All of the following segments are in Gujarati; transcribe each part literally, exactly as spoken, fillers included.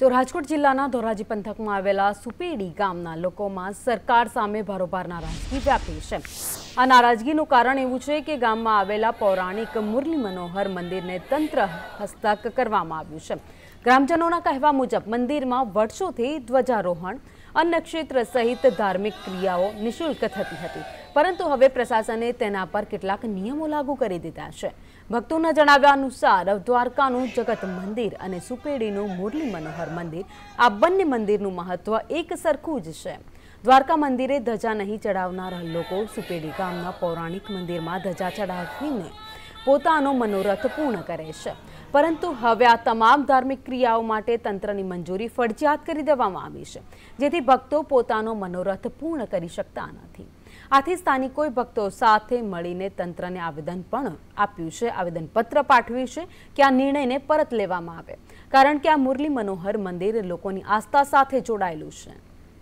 તો રાજકોટ જિલ્લાના ધોરાજી પંથકમાં આવેલા સુપેડી ગામના લોકોમાં સરકાર સામે ભારોભાર નારાજગી વ્યાપી છે। આ નારાજગીનું કારણ એવું છે કે ગામમાં આવેલા પૌરાણિક મુરલી મનોહર મંદિરને તંત્ર હસ્તક કરવામાં આવ્યું છે। ગ્રામજનોના કહેવા મુજબ મંદિરમાં વર્ષોથી ધ્વજારોહણ અન્નક્ષેત્ર સહિત ધાર્મિક ક્રિયાઓ નિઃશુલ્ક થતી હતી, પરંતુ હવે પ્રશાસને તેના પર કેટલાક નિયમો લાગુ કરી દીધા છે। ભક્તોના જણાવ્યા અનુસાર દ્વારકાનું જગત મંદિર અને સુપેડીનું મુરલી મનોહર મંદિર આ બંને મંદિરનું મહત્વ એક સરખું જ છે। દ્વારકા મંદિરે ધજા નહીં ચડાવનારા લોકો સુપેડી ગામના પૌરાણિક મંદિરમાં ધજા ચડાવીને પોતાનો મનોરથ પૂર્ણ કરે છે, પરંતુ હવે આ તમામ ધાર્મિક ક્રિયાઓ માટે તંત્રની મંજૂરી ફરજિયાત કરી દેવામાં આવી છે, જેથી ભક્તો પોતાનો મનોરથ પૂર્ણ કરી શકતા નથી। આથી સ્થાનિકોએ ભક્તો સાથે મળીને તંત્રને આવેદન પણ આપ્યું છે, આવેદનપત્ર પાઠવ્યું છે કે આ નિર્ણયને પરત લેવામાં આવે, કારણ કે આ મુરલી મનોહર મંદિર લોકોની આસ્થા સાથે જોડાયેલું છે।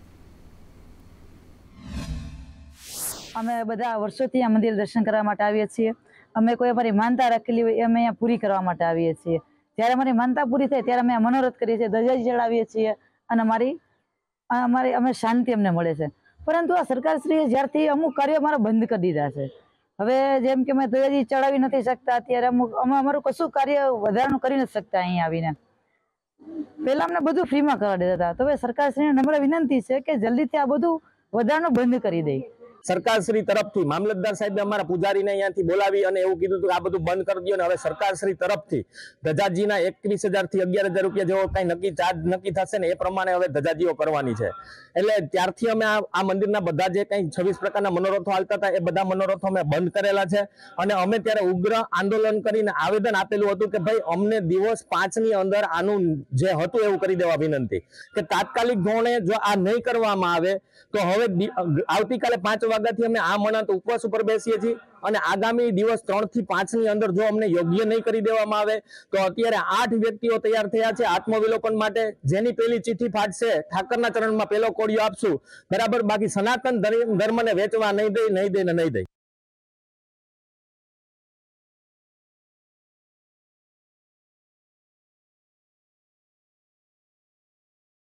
અમે બધા વર્ષોથી આ મંદિર દર્શન કરવા માટે આવીએ છીએ। અમે કોઈ અમારી માનતા રાખેલી હોય એ અમે અહીંયા પૂરી કરવા માટે આવીએ છીએ। જ્યારે અમારી માનતા પૂરી થાય ત્યારે અમે મનોરથ કરીએ છીએ, ધજા ચડાવીએ છીએ અને અમારી અમારી અમે શાંતિ અમને મળે છે। પરંતુ આ સરકારશ્રીએ જ્યારથી અમુક કાર્યો અમારા બંધ કરી દીધા છે, હવે જેમ કે અમે ધજાજી ચડાવી નથી શકતા, ત્યારે અમુક અમે અમારું કશું કાર્ય વધારાનું કરી નથી શકતા। અહીંયા આવીને પહેલા અમને બધું ફ્રીમાં કરવા દેતા હતા, તો હવે સરકારશ્રીને નમ્ર વિનંતી છે કે જલ્દીથી આ બધું વધારાનું બંધ કરી દે। સરકારશ્રી તરફથી મામલતદાર સાહેબે અમારા પૂજારીને અહીંયાથી બોલાવી અને એવું કીધું હતું કે આ બધું બંધ કરી દો, અને હવે સરકારશ્રી તરફથી ધજાજીના એકવીસ હજાર થી અગિયાર હજાર રૂપિયા જેવો કઈ નક્કી ચાર્જ નક્કી થશે ને એ પ્રમાણે હવે ધજાજીઓ કરવાની છે। એટલે ત્યારથી અમે આ મંદિરના બધા જે કઈ છવ્વીસ પ્રકારના મનોરથો હાલતા હતા એ બધા મનોરથો અમે બંધ કરેલા છે, અને અમે ત્યારે ઉગ્ર આંદોલન કરીને આવેદન આપેલું હતું કે ભાઈ અમને દિવસ પાંચ ની અંદર આનું જે હતું એવું કરી દેવા વિનંતી, કે તાત્કાલિક ધોરણે જો આ નહીં કરવામાં આવે તો હવે આવતીકાલે પાંચ વાગ્યાથી અમે આ મનાત ઉપવાસ ઉપર બેસીએ છીએ, અને આગામી દિવસ ત્રણ થી પાંચ ની અંદર જો અમને યોગ્ય નહીં કરી દેવામાં આવે તો અત્યારે આઠ વ્યક્તિઓ તૈયાર થયા છે આત્મવિલોપન માટે, જેની પેલી ચિઠ્ઠી ફાટશે ઠાકરના ચરણમાં પેલો કોડિયો આપશું, બરાબર। બાકી સનાતન ધર્મને વેચવા નહીં દે, નહીં દે ને નહીં દે।